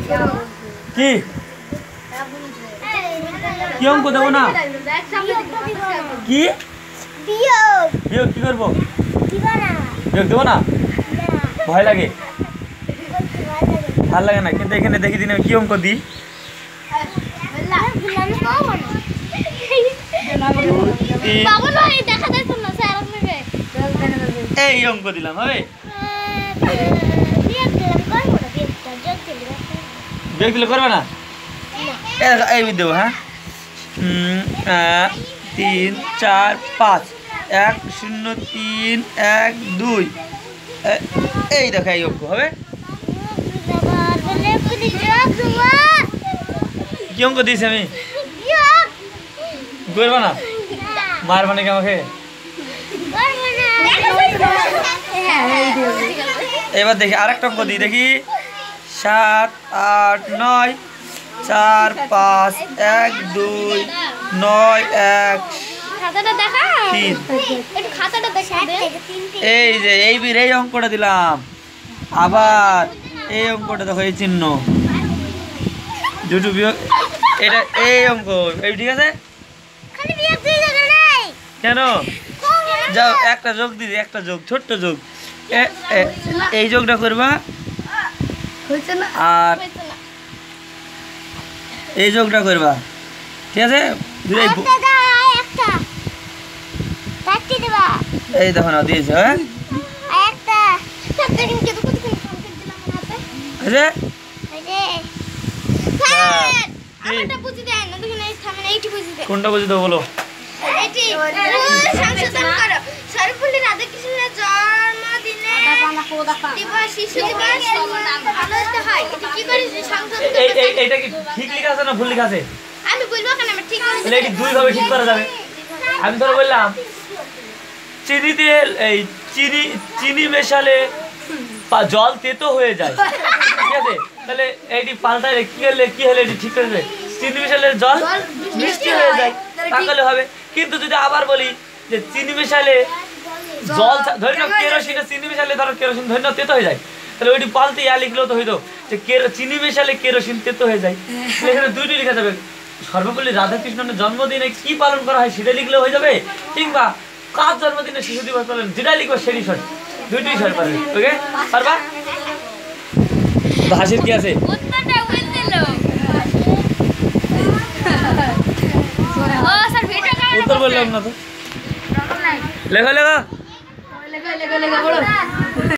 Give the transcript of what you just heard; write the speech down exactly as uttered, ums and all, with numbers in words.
কি কি অঙ্ক দেবো না কি বিয়োগ বিয়োগ কি করবো বিয়োগ দেবো না ভয় লাগে ভাল লাগে না কিন্তু এখানে দেখি দিন কি অঙ্ক দিই এই অঙ্ক দিলাম হবে বিয়োগ দিলে করবে না এই দেবো হ্যাঁ তিন চার পাঁচ এক শূন্য তিন এক দুই এই দেখো এই অঙ্ক হবে কি অঙ্ক দিয়েছি আমি করবো না মার মানে কি আমাকে এবার দেখি আরেকটা অঙ্ক দিই দেখি সাত আট নয় চার পাঁচ এক দুই নয় এক তিন এই যে এই বীর এই অঙ্কটা দিলাম আবার এই অঙ্কটা দেখো এই চিহ্ন দুটো বিয়োগ এটা এই অঙ্ক এই ঠিক আছে কেন যাও একটা যোগ দিদি একটা যোগ ছোট্ট যোগ এই যোগটা করবা আর এই যোগটা করবা ঠিক আছে এই দেখো না দিয়েছে হ্যাঁ কোনটা বুঝি দেবো বলো এইটা কি ঠিক লেখা আছে না ভুল লেখা আছে আমি বলবো কেন আমি ঠিক তাহলে এটি দুই ভাবে ঠিক করা যাবে আমি ধরো বললাম চিনি তেল এই চিনি চিনি মেশালে জল তেতো হয়ে যায় ঠিক আছে তাহলে এইটি পাল্টালে কি হলে কি হলে এটি ঠিক করে দেবে চিনি মেশালে জল মিষ্টি হয়ে যায় তাহলে হবে কিন্তু যদি আবার বলি যে চিনি মেশালে জল ধরে নাও কেরোসিনে চিনি মেশালে ধরো কেরোসিন ধরে নাও তেতো হয়ে যায় তাহলে ওইটি পাল্টে ইয়া লিখলেও তো হইতো যে চিনি মেশালে কেরোসিন তেতো হয়ে যায় এখানে দুইটি লেখা যাবে সর্বপল্লী রাধাকৃষ্ণের জন্মদিনে কি পালন করা হয় সেটা লিখলেও হয়ে যাবে কিংবা কার জন্মদিনে শিশু দিবস পালন যেটা লিখবো সেটি সঠিক দুইটি সঠিক পারবে ওকে পারবা হাসির কি আছে উত্তর বললাম না তো লেখা লেখা